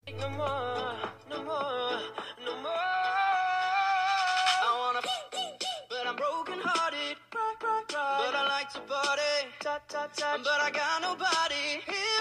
No more, no more, no more. I wanna, but I'm broken hearted. But I like to party. But I got nobody here.